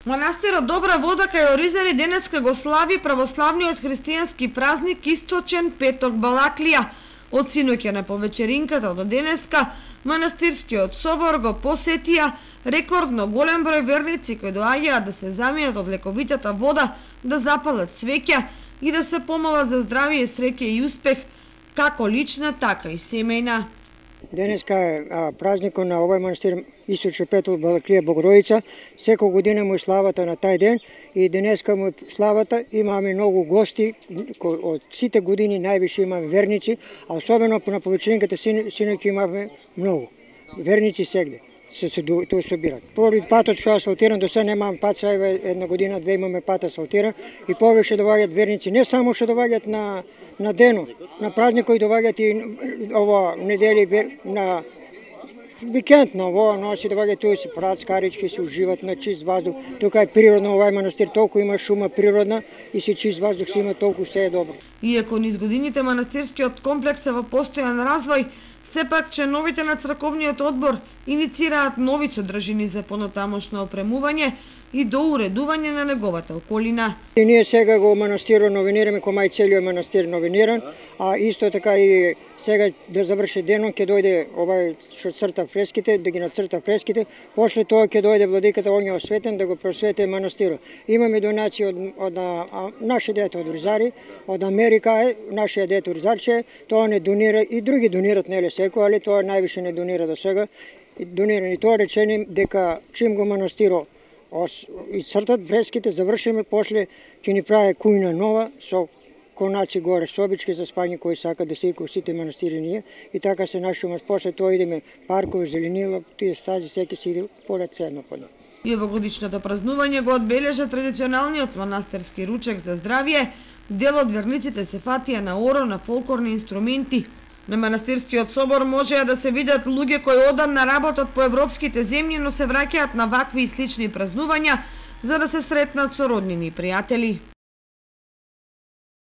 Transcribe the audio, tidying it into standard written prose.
Манастирот Добра вода кај Оризари денеска го слави православниот христијански празник Источен петок Балаклија. Од синоќа на повечеринката до денеска манастирскиот собор го посетија рекордно голем број верници кои доаѓаат да се замијат од лековитата вода, да запалат свеќа и да се помолат за здравје, среќа и успех, како лична, така и семејна. Денеска е празникот на овој манастир Источен петок Балаклија Богородица. Секоја година му е славата на тај ден и денеска му е славата. Имаме многу гости, од сите години највише имаме верници, а особено на повечеринката синоќа имаме многу верници сегде. Тоа собират. Поред патот што асфалтиран, до сега немам пат, сега една година, две имаме пат асфалтиран и повеќе доаѓаат верници, не само што доаѓаат на денот, на празник кои доаѓаат и ова недели на викенд, на ова носи доаѓаат тука си прават скарички, се уживат на чист воздух. Тука е природно, овај манастир толку има шума природна и се чист воздух се има, толку се е добро. Иако низ годините манастирскиот комплекс е во постојан развој, сепак членовите на црковниот одбор иницираат нови содржини за понатамошно опремување и доуредување на неговата околина. И ние сега го манастирот новинираме, кој целиот манастир новиниран, а исто така и сега да заврши денот ќе дојде овај што црта фреските, да ги нацрта фреските, после тоа ќе дојде владиката Огњев Осветен да го просвети манастирот. Имаме донации од наши дете од Оризари, од Америка е нашиот дете Оризарче, тоа не донира и други донират, нели секој, али тоа највише не донира до сега. Донира и тоа речени дека чим го манастирот и цртат фреските, завршиме, после ќе ни прави кујна нова со конаци горе, собички за спање кои сакат да се ику сите манастири ние и така се нашумат. После тоа идеме паркови, зеленила, тие стази, секи си иде поред седно по нив. И овогодишното празнување го одбележа традиционалниот манастирски ручек за здравје. Дел од верниците се фатија на оро, на фолклорни инструменти. На манастирскиот собор можеа да се видат луѓе кои одамна работат по европските земји, но се враќаат на вакви и слични празнувања за да се сретнат со роднини и пријатели.